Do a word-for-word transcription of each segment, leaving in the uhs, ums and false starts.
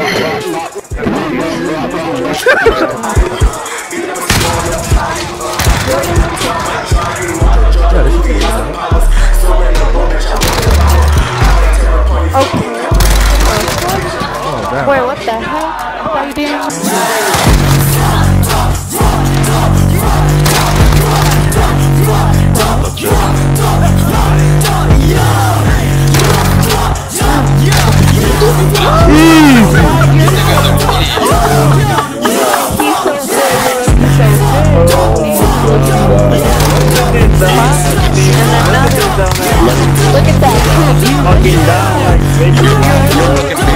Wait, what the hell? What are you doing? Look at that. Fucking down like bitch. Look at me.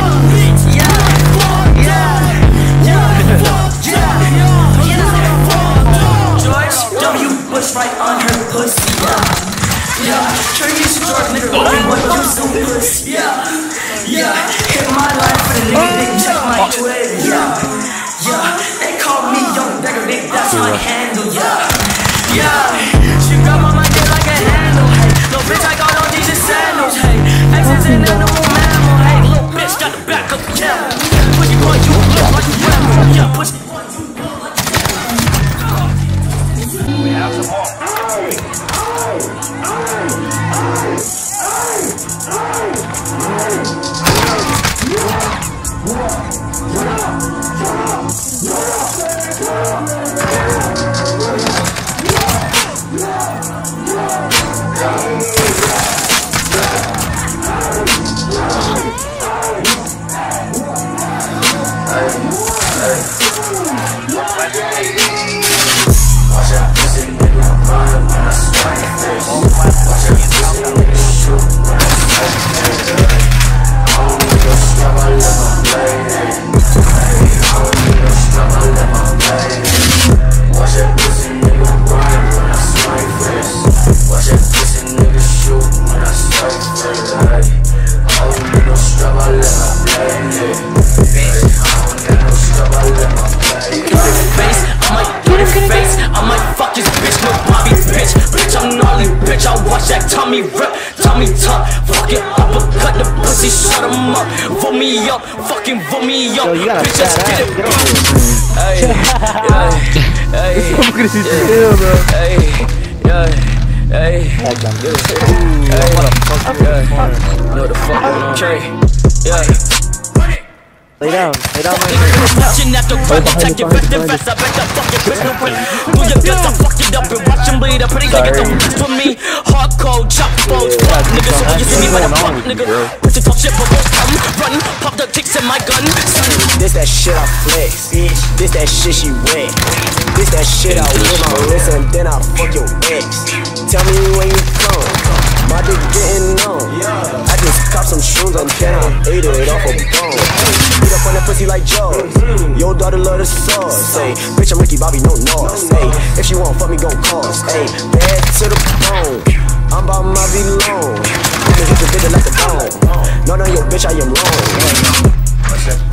George W. Bush right on her pussy. Yeah, yeah. Turkey short nigga, what you so pussy? Yeah, yeah. Hit my life for the nigga, they check my Twitter. Yeah, yeah. They call me young beggar, they that's my handle. Yeah, yeah. She grab on my dick like a handle. Hey, little bitch, I got all these sandals. Hey, exes in the animal mammal. Hey, little bitch got the back of the camel. Pussy boy, you look like you ramble. Yeah, pussy. We have some more. Tommy rip, Tommy top, fuck it, uppercut the pussy, shut him up, vote me up, fucking vote me up, bitch, let's get it. Hey, hey, hey, hey, hey, hey, what the fuck, yeah, know the fuck going on, yeah. Lay down, lay down, Watching at the crowd, take your best invest, I bet that fucking bitch no win. Do your guts, I fuck it up and watch him bleed. I'm pretty nigga, don't mess with me. Hardcore, chop bones, fuck nigga, so when you see me, better fuck nigga. Pussy talk shit, but won't come, run, pop the ticks in my gun. This that shit I flex, this that shit she wet. This that shit I whip my wrist and then I fuck your ex. Tell me when you come, my dick getting on. I just cop some shrooms and then I ate it off a bone. Beat up on that pussy like Jaws. Your daughter love the sauce. Say, bitch, I'm Ricky Bobby, no noise. Hey, if she won't fuck me, gon' cost. Hey, bad to the bone. I'm about my V-Long. You can hit the bitch like a bone. No, no, yo, bitch, I am wrong. Hey.